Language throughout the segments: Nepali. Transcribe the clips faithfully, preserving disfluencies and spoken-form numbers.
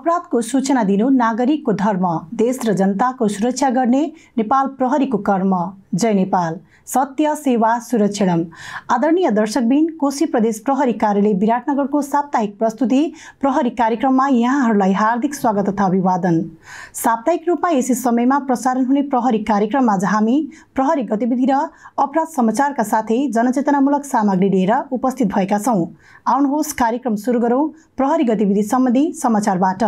अपराधको सूचना दिनु नागरिकको धर्म, देश र जनताको सुरक्षा गर्ने नेपाल प्रहरीको कर्म। जय नेपाल। सत्य सेवा सुरक्षणम। आदरणीय दर्शकबिन, कोशी प्रदेश प्रहरी कार्यालय विराटनगरको साप्ताहिक प्रस्तुति प्रहरी कार्यक्रममा यहाँहरूलाई हार्दिक स्वागत तथा अभिवादन। साप्ताहिक रूपमा यसै समयमा प्रसारण हुने प्रहरी कार्यक्रममा आज हामी प्रहरी गतिविधि र अपराध समाचारका साथै जनचेतनामूलक सामग्री लिएर उपस्थित भएका छौं। आउनुहोस् कार्यक्रम सुरु गरौं प्रहरी गतिविधि सम्बन्धी समाचारबाट।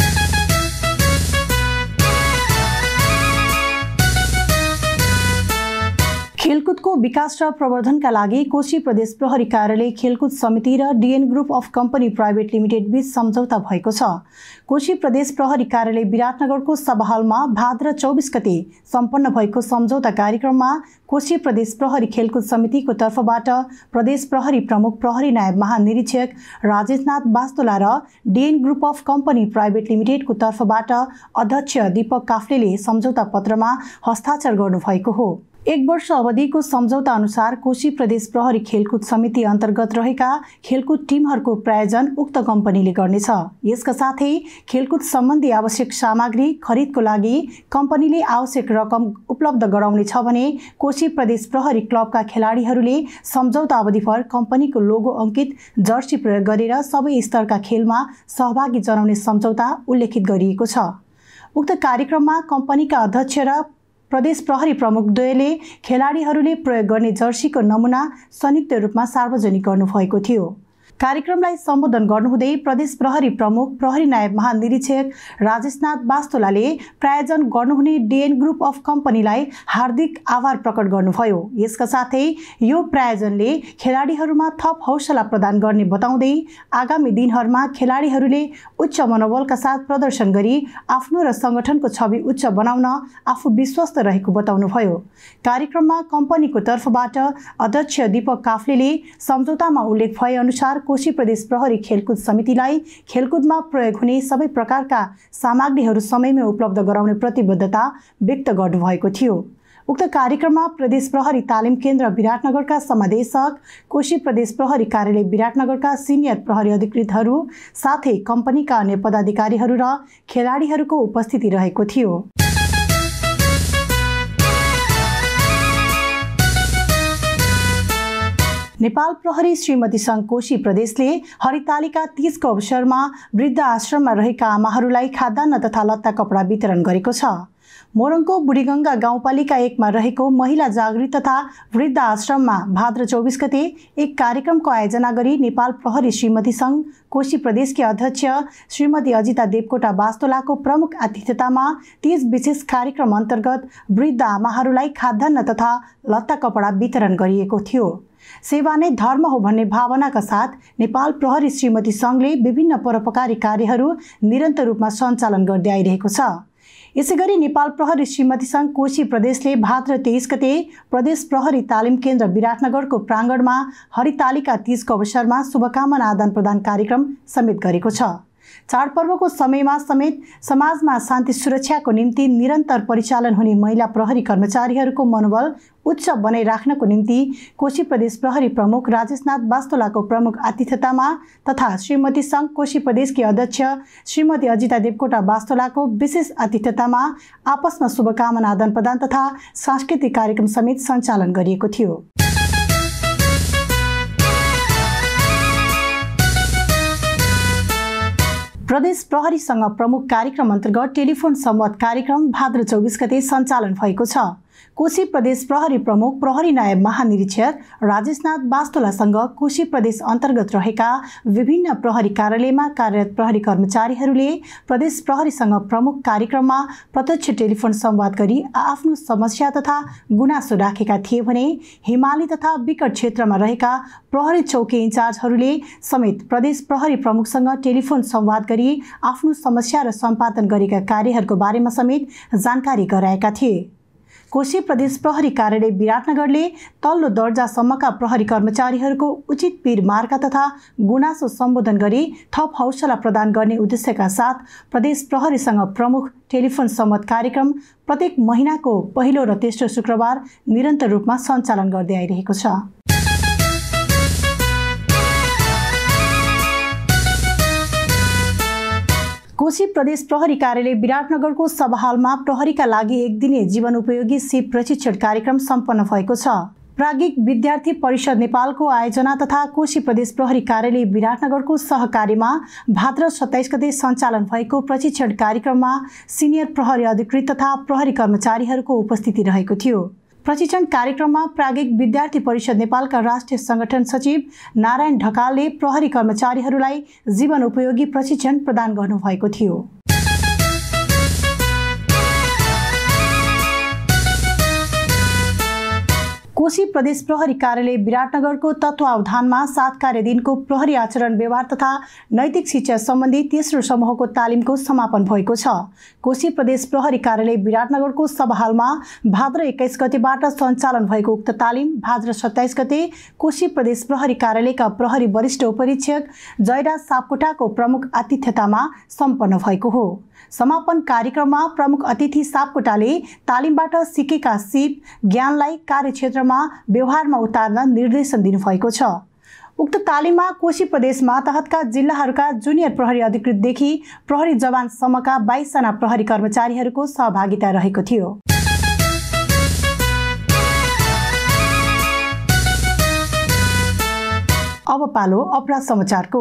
खेलकुदको विकास र प्रवर्धनका लागि कोशी प्रदेश प्रहरी कार्यालय खेलकुद समिति र DN group of company private limited बीच सम्झौता भएको छ। कोशी प्रदेश प्रहरी कार्यालय विराटनगरको सभाहलमा भाद्र चौबीस गते सम्पन्न भएको सम्झौता कार्यक्रममा कोशी प्रदेश प्रहरी खेलकुद समितिको तर्फबाट प्रदेश प्रहरी प्रमुख प्रहरी नायब महानिरीक्षक राजेशनाथ बास्तोला र DN group of company private लिमिटेडको तर्फबाट अध्यक्ष दीपक काफ्लेले सम्झौता पत्रमा हस्ताक्षर गर्नुभएको हो। एक वर्ष अवधिको सम्झौता अनुसार कोशी प्रदेश प्रहरी खेलकुद समिति अन्तर्गत रहेका खेलकुद टिमहरूको प्रायोजन उक्त कम्पनीले गर्नेछ। यसका साथै खेलकुद सम्बन्धी आवश्यक सामग्री खरिदको लागि कम्पनीले आवश्यक रकम उपलब्ध गराउनेछ भने कोशी प्रदेश प्रहरी क्लबका खेलाडीहरूले सम्झौता अवधिभर कम्पनीको लोगो अङ्कित जर्सी प्रयोग गरेर सबै स्तरका खेलमा सहभागी जनाउने सम्झौता उल्लेखित गरिएको छ। उक्त कार्यक्रममा कम्पनीका अध्यक्ष र प्रदेश प्रहरी प्रमुख द्वयले खेलाडीहरूले प्रयोग गर्ने जर्सीको नमुना संयुक्त रूपमा सार्वजनिक गर्नुभएको थियो। कार्यक्रमलाई सम्बोधन गर्नुहुँदै प्रदेश प्रहरी प्रमुख प्रहरी नायब महानिरीक्षक राजेशनाथ बास्तोलाले प्रायोजन गर्नुहुने डीएन ग्रुप अफ कम्पनीलाई हार्दिक आभार प्रकट गर्नुभयो। यसका साथै यो प्रायोजनले खेलाडीहरूमा थप हौसला प्रदान गर्ने बताउँदै आगामी दिनहरूमा खेलाडीहरूले उच्च मनोबलका साथ प्रदर्शन गरी आफ्नो र संगठनको छवि उच्च बनाउन आफू विश्वस्त रहेको बताउनुभयो। कार्यक्रममा कम्पनीको तर्फबाट अध्यक्ष दीपक काफ्लेले सम्झौतामा उल्लेख भए अनुसार कोशी प्रदेश प्रहरी खेलकुद समितिलाई खेलकुदमा प्रयोग हुने सबै प्रकारका सामग्रीहरू समयमै उपलब्ध गराउने प्रतिबद्धता व्यक्त गर्नुभएको थियो। उक्त कार्यक्रममा प्रदेश प्रहरी तालिम केन्द्र विराटनगरका समादेशक, कोशी प्रदेश प्रहरी कार्यालय विराटनगरका सिनियर प्रहरी अधिकृतहरू साथै कम्पनीका अन्य पदाधिकारीहरू र खेलाडीहरूको उपस्थिति रहेको थियो। नेपाल प्रहरी श्रीमती सङ्घ कोशी प्रदेशले हरितालिका तीजको अवसरमा वृद्ध आश्रममा रहेका आमाहरूलाई खाद्यान्न तथा लत्ता कपडा वितरण गरेको छ। मोरङको बुढीगङ्गा गाउँपालिका एकमा रहेको महिला जागृत तथा वृद्ध आश्रममा भाद्र चौबीस गते एक कार्यक्रमको आयोजना गरी नेपाल प्रहरी श्रीमती सङ्घ कोशी प्रदेशकी अध्यक्ष श्रीमती अजिता देवकोटा बास्तोलाको प्रमुख आतिथ्यतामा तीज विशेष कार्यक्रम अन्तर्गत वृद्ध आमाहरूलाई खाद्यान्न तथा लत्ता कपडा वितरण गरिएको थियो। सेवा नै धर्म हो भन्ने भावनाका साथ नेपाल प्रहरी श्रीमती सङ्घले विभिन्न परोपकारी कार्यहरू निरन्तर रूपमा सञ्चालन गर्दै आइरहेको छ। यसैगरी नेपाल प्रहरी श्रीमती सङ्घ कोशी प्रदेशले भाद्र तेइस गते प्रदेश प्रहरी तालिम केन्द्र विराटनगरको प्राङ्गणमा हरितालिका तीजको अवसरमा शुभकामना आदान प्रदान कार्यक्रम समेत गरेको छ। चाडपर्वको समयमा समेत समाजमा शान्ति सुरक्षाको निम्ति निरन्तर परिचालन हुने महिला प्रहरी कर्मचारीहरूको मनोबल उच्च बनाइराख्नको निम्ति कोशी प्रदेश प्रहरी प्रमुख राजेशनाथ बास्तोलाको प्रमुख आतिथ्यतामा तथा श्रीमती सङ्घ कोशी प्रदेशकी अध्यक्ष श्रीमती अजिता देवकोटा बास्तोलाको विशेष आतिथ्यतामा आपसमा शुभकामना आदान प्रदान तथा सांस्कृतिक कार्यक्रम समेत सञ्चालन गरिएको थियो। प्रदेश प्रहरीसँग प्रमुख कार्यक्रम अन्तर्गत टेलिफोन संवाद कार्यक्रम भाद्र चौबीस गते सञ्चालन भएको छ। कोशी प्रदेश प्रहरी प्रमुख प्रहरी नायब महानिरीक्षक राजेशनाथ बास्तोलासँग कोशी प्रदेश अन्तर्गत रहेका विभिन्न प्रहरी कार्यालयमा कार्यरत प्रहरी कर्मचारीहरूले प्रदेश प्रहरीसँग प्रमुख कार्यक्रममा प्रत्यक्ष टेलिफोन संवाद गरी आफ्नो समस्या तथा गुनासो राखेका थिए भने हिमाली तथा विकट क्षेत्रमा रहेका प्रहरी चौकी इन्चार्जहरूले समेत प्रदेश प्रहरी प्रमुखसँग टेलिफोन संवाद गरी आफ्नो समस्या र सम्पादन गरेका कार्यहरूको बारेमा समेत जानकारी गराएका थिए। कोशी प्रदेश प्रहरी कार्यालय विराटनगरले तल्लो दर्जासम्मका प्रहरी कर्मचारीहरूको उचित पीरमार्का तथा गुनासो सम्बोधन गरी थप हौसला प्रदान गर्ने उद्देश्यका साथ प्रदेश प्रहरीसँग प्रमुख टेलिफोन संवाद कार्यक्रम प्रत्येक महिनाको पहिलो र तेस्रो शुक्रबार निरन्तर रूपमा सञ्चालन गर्दै आइरहेको छ। कोशी प्रदेश प्रहरी कार्यालय विराटनगरको सभा हलमा प्रहरीका लागि एक दिने जीवनोपयोगी सिप प्रशिक्षण कार्यक्रम सम्पन्न भएको छ। प्राज्ञिक विद्यार्थी परिषद नेपालको आयोजना तथा कोशी प्रदेश प्रहरी कार्यालय विराटनगरको सहकार्यमा भाद्र सत्ताइस गते सञ्चालन भएको प्रशिक्षण कार्यक्रममा सिनियर प्रहरी अधिकृत तथा प्रहरी कर्मचारीहरूको उपस्थिति रहेको थियो। प्रशिक्षण कार्यक्रममा प्राज्ञिक विद्यार्थी परिषद नेपालका राष्ट्रिय संगठन सचिव नारायण ढकालले प्रहरी कर्मचारीहरूलाई जीवनोपयोगी प्रशिक्षण प्रदान गर्नुभएको थियो। कोशी प्रदेश प्रहरी कार्यालय विराटनगरको तत्वावधानमा सात कार्य दिनको प्रहरी आचरण व्यवहार तथा नैतिक शिक्षा सम्बन्धी तेस्रो समूहको तालिमको समापन भएको छ। कोशी प्रदेश प्रहरी कार्यालय विराटनगरको सभा हलमा भाद्र एक्काइस गतेबाट सञ्चालन भएको उक्त तालिम भाद्र सत्ताइस गते कोशी प्रदेश प्रहरी कार्यालयका प्रहरी वरिष्ठ उपरीक्षक जयराज सापकोटाको प्रमुख आतिथ्यतामा सम्पन्न भएको हो। समापन कार्यक्रममा प्रमुख अतिथि सापकोटाले तालिमबाट सिकेका सिप ज्ञानलाई कार्यक्षेत्रमा व्यवहारमा उतार्न निर्देशन दिनुभएको छ। उक्त तालिममा कोशी प्रदेश मातहतका जिल्लाहरूका जुनियर प्रहरी अधिकृतदेखि प्रहरी जवानसम्मका बाइस जना प्रहरी कर्मचारीहरूको सहभागिता रहेको थियो। अब पालो अपराध समाचारको।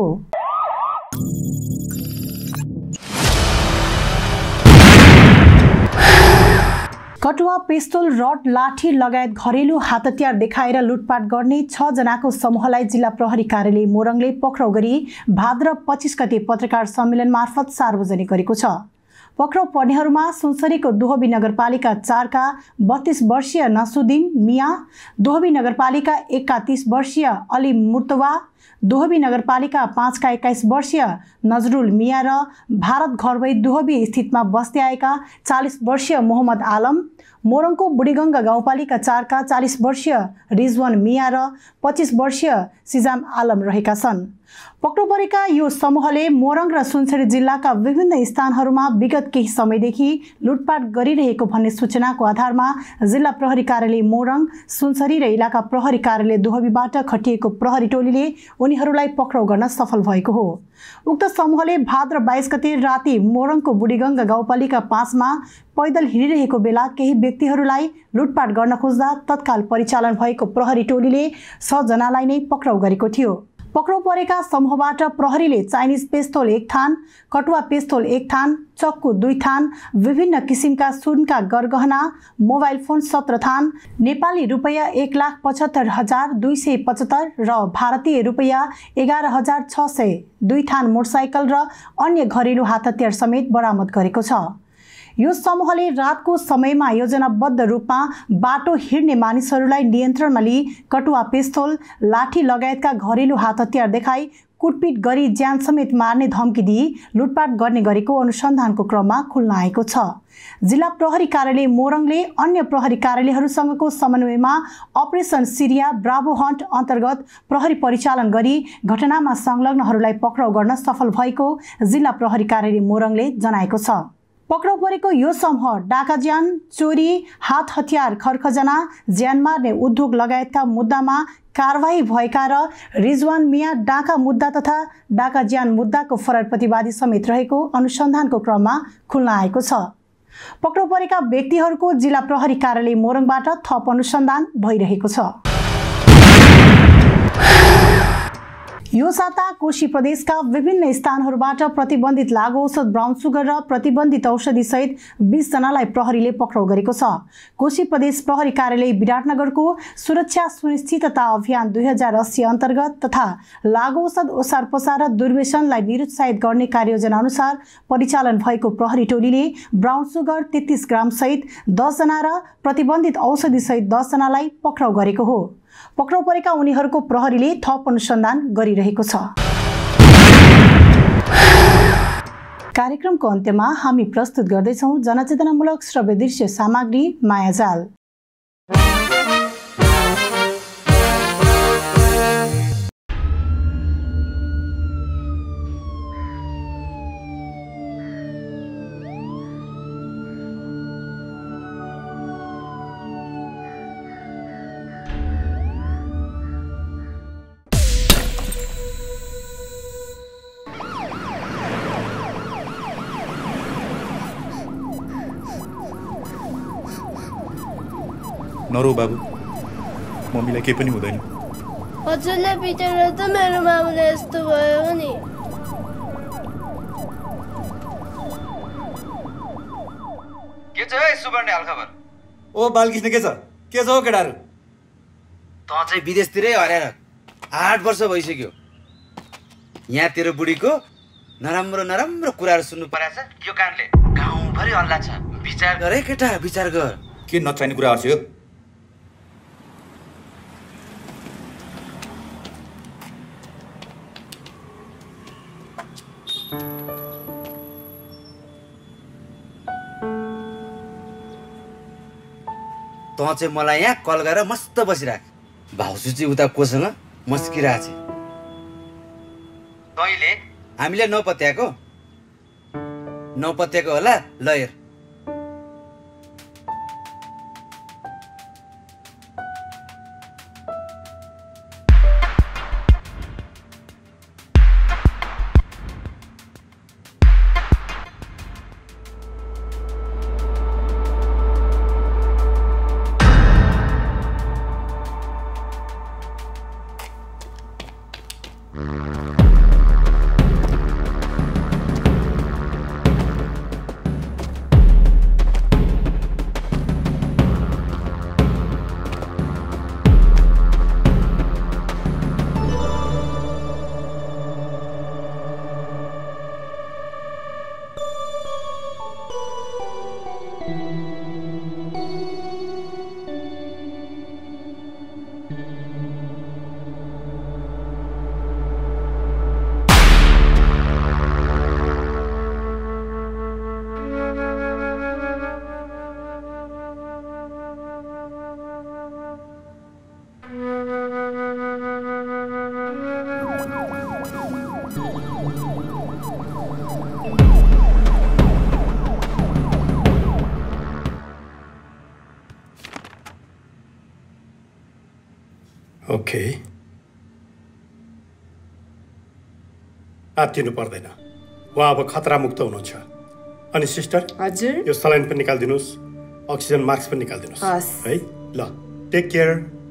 कटुवा, पिस्तोल, रड, लाठी लगायत घरेलु हात हतियार देखाएर लुटपाट गर्ने छ जनाको समूहलाई जिल्ला प्रहरी कार्यालय मोरङले पक्राउ गरी भाद्र पच्चीस गते पत्रकार सम्मेलन मार्फत सार्वजनिक गरेको छ। पक्राउ पर्नेहरूमा सुनसरीको दोहबी नगरपालिका चारका बत्तीस वर्षीय नसुद्दिन मिया, दोहबी नगरपालिका एकका तीस वर्षीय अली मुर्तवा, दोहबी नगरपालिका पाँचका एक्काइस वर्षीय नजरुल मिया र भारत घरवै दोहबी स्थितमा बस्दै आएका चालीस वर्षीय मोहम्मद आलम, मोरङको बुढीगङ्गा गाउँपालिका चारका चालीस वर्षीय रिजवान मिया र पच्चीस वर्षीय सिजाम आलम रहेका छन्। पक्राउ परेका यो समूहले मोरङ र सुनसरी जिल्लाका विभिन्न स्थानहरूमा विगत केही समयदेखि लुटपाट गरिरहेको भन्ने सूचनाको आधारमा जिल्ला प्रहरी कार्यालय मोरङ, सुनसरी र इलाका प्रहरी कार्यालय दोहबीबाट खटिएको प्रहरी टोलीले उनीहरूलाई पक्राउ गर्न सफल भएको हो। उक्त समूहले भाद्र बाइस गते राति मोरङको बुढीगङ्गा गाउँपालिका पाँचमा पैदल हिँडिरहेको बेला केही व्यक्तिहरूलाई लुटपाट गर्न खोज्दा तत्काल परिचालन भएको प्रहरी टोलीले छ जनालाई नै पक्राउ गरेको थियो। पक्राउ परेका समूहबाट प्रहरीले चाइनिज पिस्तोल एक थान, कटुवा पिस्तोल एक थान, चक्कु दुई थान, विभिन्न किसिमका सुनका गरगहना, मोबाइल फोन सत्र थान, नेपाली रुपैयाँ एक लाख पचहत्तर हजार दुई सय पचहत्तर र भारतीय रुपैयाँ एघार हजार छ सय दुई थान मोटरसाइकल र अन्य घरेलु हात हतियार समेत बरामद गरेको छ। यो समूहले रातको समयमा योजनाबद्ध रूपमा बाटो हिँड्ने मानिसहरूलाई नियन्त्रणमा लिई कटुवा पिस्तोल, लाठी लगायतका घरेलु हात हतियार देखाई कुटपिट गरी ज्यान समेत मार्ने धम्की दिई लुटपाट गर्ने गरेको अनुसन्धानको क्रममा खुल्न आएको छ। जिल्ला प्रहरी कार्यालय मोरङले अन्य प्रहरी कार्यालयहरूसँगको समन्वयमा अपरेसन सिरिया ब्राभो हन्ट अन्तर्गत प्रहरी परिचालन गरी घटनामा संलग्नहरूलाई पक्राउ गर्न सफल भएको जिल्ला प्रहरी कार्यालय मोरङले जनाएको छ। पक्राउ परेको यो समूह डाका ज्यान, चोरी, हात हतियार खर्खजना, ज्यान मार्ने उद्योग लगायतका मुद्दामा कारवाही भएका र रिजवान मिया डाका मुद्दा तथा डाका ज्यान मुद्दाको फरार प्रतिवादी समेत रहेको अनुसन्धानको क्रममा खुल्न आएको छ। पक्राउ परेका व्यक्तिहरूको जिल्ला प्रहरी कार्यालय मोरङबाट थप अनुसन्धान भइरहेको छ। यो साता कोशी प्रदेशका विभिन्न स्थानहरूबाट प्रतिबन्धित लागु औषध ब्राउन सुगर र प्रतिबन्धित औषधि सहित बीस जनालाई प्रहरीले पक्राउ गरेको छ। कोशी प्रदेश प्रहरी कार्यालय विराटनगरको सुरक्षा सुनिश्चितता अभियान दुई हजार अस्सी अन्तर्गत तथा लागु औषध ओसार पसार र दुर्व्यसनलाई निरुत्साहित गर्ने कार्ययोजना अनुसार परिचालन भएको प्रहरी टोलीले ब्राउन सुगर तेत्तीस ग्राम सहित दस जना र प्रतिबन्धित औषधि सहित दस जनालाई पक्राउ गरेको हो। पक्राउ परेका उनीहरूको प्रहरीले थप अनुसन्धान गरिरहेको छ। कार्यक्रमको अन्त्यमा हामी प्रस्तुत गर्दैछौँ जनचेतनामूलक श्रव्य दृश्य सामग्री मायाजाल। नरो बाबु, मम्मीलाई केही पनि हुँदैन। हजुरले पिटेर त मेरो मामुले यस्तो भयो नि। के छ है सुवर्णे हालखबर? ओ बालकृष्ण के छ? के छ हौ केटाहरू? त चाहिँ विदेशतिरै हराएर आठ वर्ष भइसक्यो। यहाँ तेरो बुढीको नराम्रो नराम्रो कुराहरू सुन्नु परेछ। यो कानले गाउँभरि हल्ला छ। विचार गर है केटा, विचार गर। के नचाहिने कुराहरू छ यो? त चाहिँ मलाई यहाँ कल गरेर मस्त बसिराख। भाउजू चाहिँ उता कोसँग मस्किरहेछ। तैँले हामीले नपत्याएको नपत्याएको होला। ल हेर, ओके, आत्तिनु पर्दैन। उहाँ अब खतरा मुक्त हुनुहुन्छ। अनि सिस्टर, हजुर, यो सलाइन पनि निकालिदिनुहोस्, अक्सिजन मास्क पनि निकालिदिनुहोस् है। ल, टेक केयर।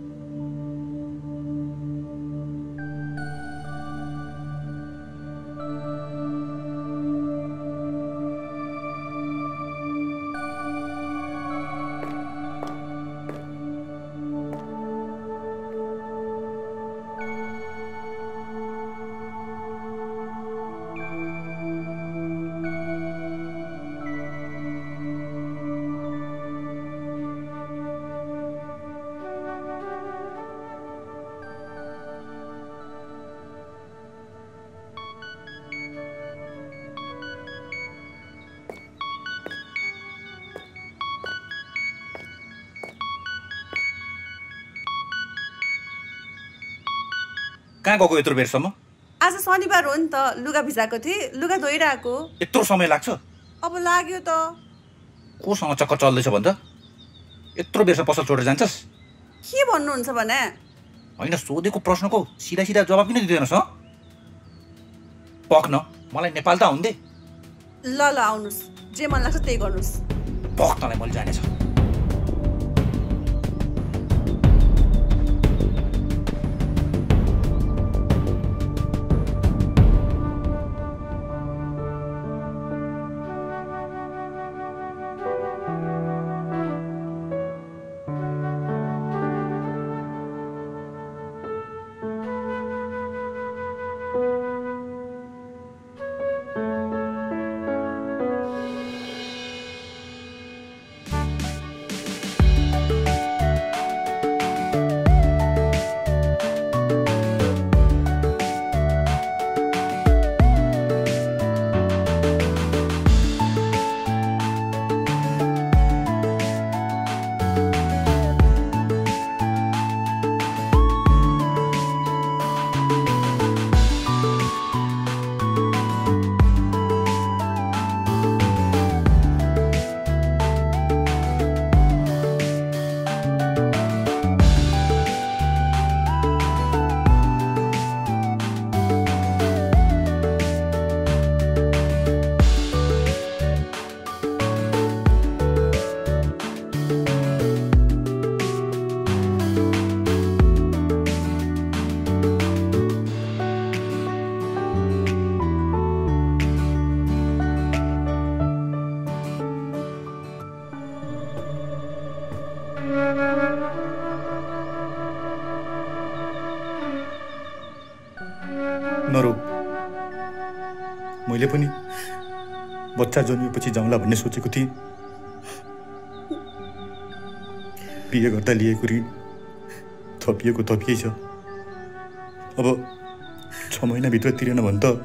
कहाँ गएको यत्रो बेरसम्म? आज शनिबार हो नि त, लुगा भिजाएको थिएँ, लुगा धोइरहेको। यत्रो समय लाग्छ? अब लाग्यो त। कोसँग चक्कर चल्दैछ भन्छ? यत्रो बेरसम्म पसल छोडेर जान्छस्? के भन्नुहुन्छ भने? होइन, सोधेको प्रश्नको सिधा सिधा जवाब किन दिँदैनस्? हँ, पक्न, मलाई नेपाल त आउनु दे। ल ल आउनुहोस्, जे मन लाग्छ त्यही गर्नुहोस्। पक, तँलाई मैले जानेछ। मैले पनि बच्चा जन्मिएपछि जाउँला भन्ने सोचेको थिएँ। बिहे गर्दा लिएको ऋण थपिएको थपिएकै छ। अब छ महिनाभित्र तिरेन भने त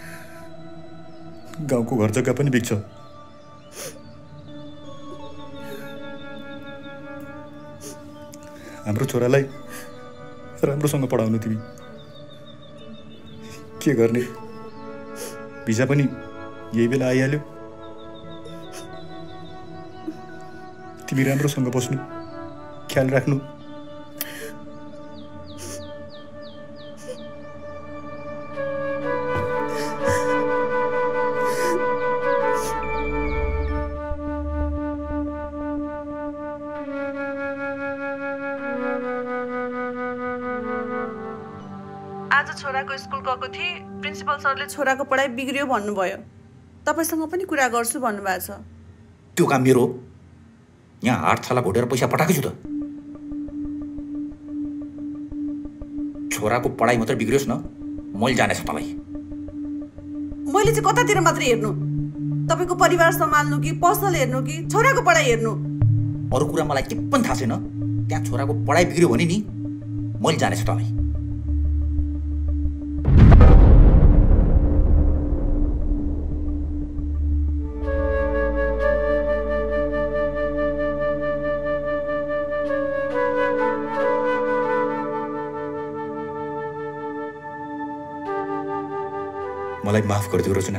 गाउँको घर जग्गा पनि बिग्छ। हाम्रो छोरालाई राम्रोसँग पढाउनु तिमी के गर्ने? भिजा पनि यही बेला आइहाल्यो। तिमी राम्रोसँग बस्नु, ख्याल राख्नु। आज छोराको स्कुल गएको थिएँ, प्रिन्सिपल सरले छोराको पढाइ बिग्रियो भन्नुभयो। तपाईँसँग पनि कुरा गर्छु भन्नुभएको छ। त्यो काम मेरो हो। यहाँ आठ छाला घोडेर पैसा पठाएको छु त। छोराको पढाइ मात्र बिग्रियोस् न, मैले जानेछ तपाईँ। मैले चाहिँ कतातिर मात्र हेर्नु? तपाईँको परिवार सम्हाल्नु कि पर्सनल हेर्नु कि छोराको पढाइ हेर्नु? अरू कुरा मलाई के पनि थाहा छैन। त्यहाँ छोराको पढाइ बिग्रियो भने नि मैले जानेछ तपाईँ। मलाई माफ गरिदियो रचना।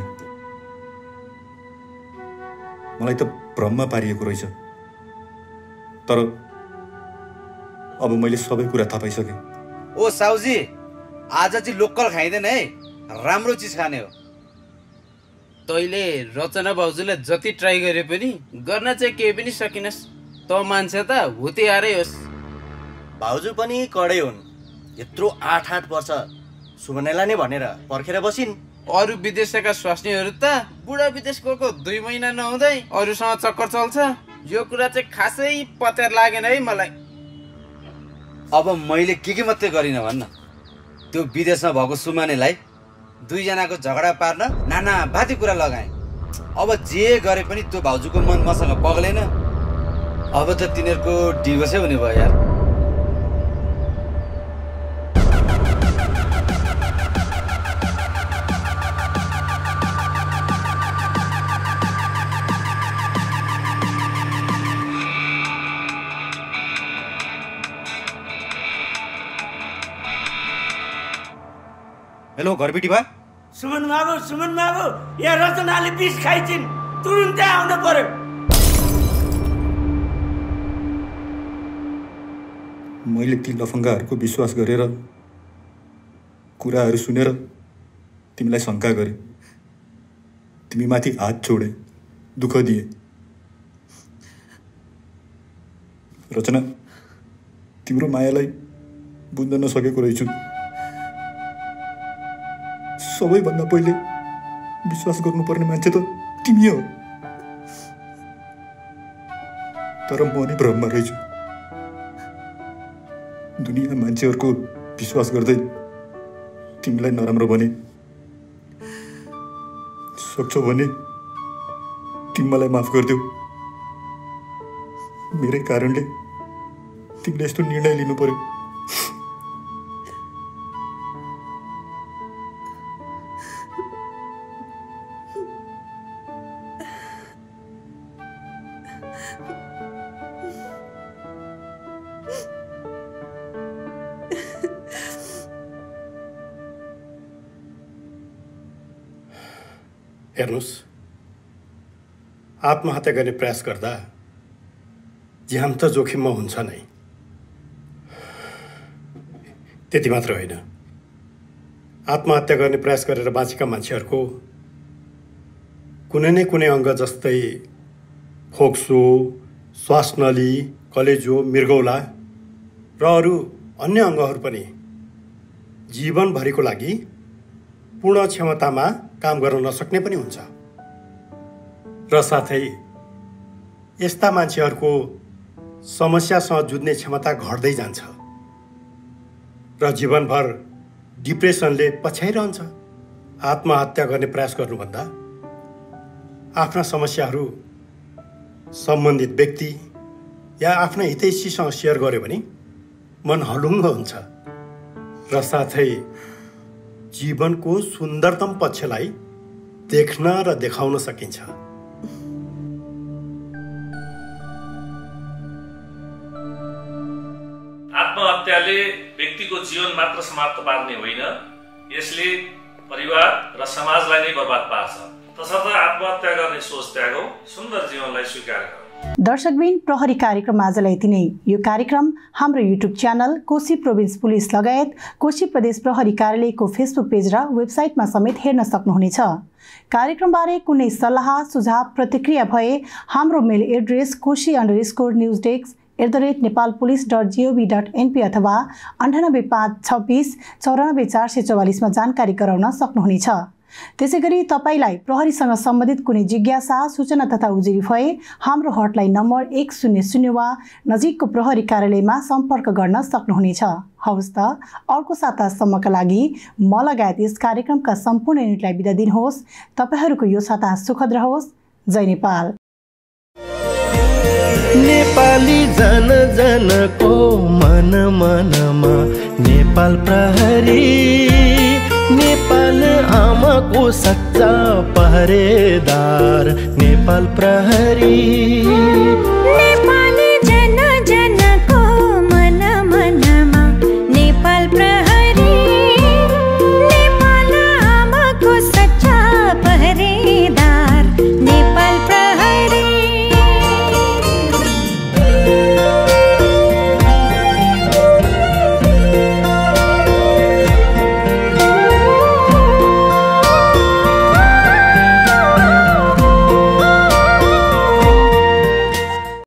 मलाई त भ्रममा पारिएको रहेछ। तर अब मैले सबै कुरा थाहा पाइसकेँ। ओ साउजी, आज चाहिँ लोकल खाइँदैन है, राम्रो चिज खाने हो। तैले रचना भाउजूलाई जति ट्राई गरे पनि गर्न चाहिँ केही पनि सकिनस्। त मान्छे त हुतिहारै होस्। भाउजू पनि कडै हुन्। यत्रो आठ आठ वर्ष सुमनेलाई नै भनेर पर्खेर बसिन्। अरू विदेशका स्वास्नीहरू त बुढा विदेश गएको दुई महिना नहुँदै अरूसँग चक्कर चल्छ। यो कुरा चाहिँ खासै पत्यार लागेन है मलाई। अब मैले के के मात्रै गरिनँ भन्न। त्यो विदेशमा भएको सुमानेलाई दुईजनाको झगडा पार्न नाना भाती कुरा लगाएँ। अब जे गरे पनि त्यो भाउजूको मन मसँग पग्लेन। अब त तिनीहरूको डिभोर्सै हुने भयो यार। हेलो घरबेटी बा। सुमन बाबु, सुमन बाबु, यहाँ रचनाले विष खाइछिन्, तुरुन्तै आउनु पर्यो। मैले ती लफङ्गाहरूको विश्वास गरेर कुराहरू सुनेर तिमीलाई शङ्का गरेँ। तिमी माथि हात छोडे, दुःख दिए। रचना, तिम्रो मायालाई बुझ्न नसकेको रहेछु। सबैभन्दा पहिले विश्वास गर्नुपर्ने मान्छे त तिमी हो। तर म नि भ्रममा रहेछु। दुनियाँ मान्छेहरूको विश्वास गर्दै तिमीलाई नराम्रो भने। सक्छौ भने तिमी मलाई माफ गरिदेऊ। मेरै कारणले तिमीले यस्तो निर्णय लिनु पर्यो। हेर्नुहोस्, आत्महत्या गर्ने प्रयास गर्दा ज्यान त जोखिममा हुन्छ नै। त्यति मात्र होइन, आत्महत्या गर्ने प्रयास गरेर बाँचेका मान्छेहरूको कुनै न कुनै अङ्ग जस्तै फोक्सो, श्वासनली, कलेजो, मृगौला र अरू अन्य अङ्गहरू पनि जीवनभरिको लागि पूर्ण क्षमतामा काम गर्न नसक्ने पनि हुन्छ। र साथै यस्ता मान्छेहरूको समस्यासँग जुझ्ने क्षमता घट्दै जान्छ र जीवनभर डिप्रेसनले पछ्याइरहन्छ। आत्महत्या गर्ने प्रयास गर्नुभन्दा आफ्ना समस्याहरू सम्बन्धित व्यक्ति या आफ्ना हितैषीसँग सेयर गर्यो भने मन हलुङ्ग हुन्छ र साथै जीवनको सुन्दरतम पक्षलाई देख्न र देखाउन सकिन्छ। आत्महत्याले व्यक्तिको जीवन मात्र समाप्त पार्ने होइन, यसले परिवार र समाजलाई नै बर्बाद पार्छ। तसर्थ आत्महत्या गर्ने सोच त्यागौं, सुन्दर जीवनलाई स्वीकार गरौँ। दर्शकबिन, प्रहरी कार्यक्रम आजलाई यति नै। यो कार्यक्रम हाम्रो YouTube channel Koshi province police लगायत कोशी प्रदेश प्रहरी कार्यालयको फेसबुक पेज र वेबसाइटमा समेत हेर्न सक्नुहुनेछ। कार्यक्रमबारे कुनै सल्लाह सुझाव प्रतिक्रिया भए हाम्रो mail address Koshi underscore news desk at the rate Nepal police dot gov dot np अथवा अन्ठानब्बे पाँच छब्बिस चौरानब्बे चार सय चौवालिसमा जानकारी गराउन सक्नुहुनेछ। त्यसै गरी तपाईँलाई प्रहरीसँग सम्बन्धित कुनै जिज्ञासा सूचना तथा उजुरी भए हाम्रो हटलाइन नम्बर एक शून्य शून्य वा नजिकको प्रहरी कार्यालयमा सम्पर्क गर्न सक्नुहुनेछ। हवस् त, अर्को सातासम्मका लागि म लगायत यस कार्यक्रमका सम्पूर्ण युनिटलाई बिदा दिनुहोस्। तपाईँहरूको यो साता सुखद रहोस्। जय नेपाल। नेपाली जन जनको मन मनमा नेपाल प्रहरी, नेपाल आमाको सच्चा पहरेदार नेपाल प्रहरी। नेपाल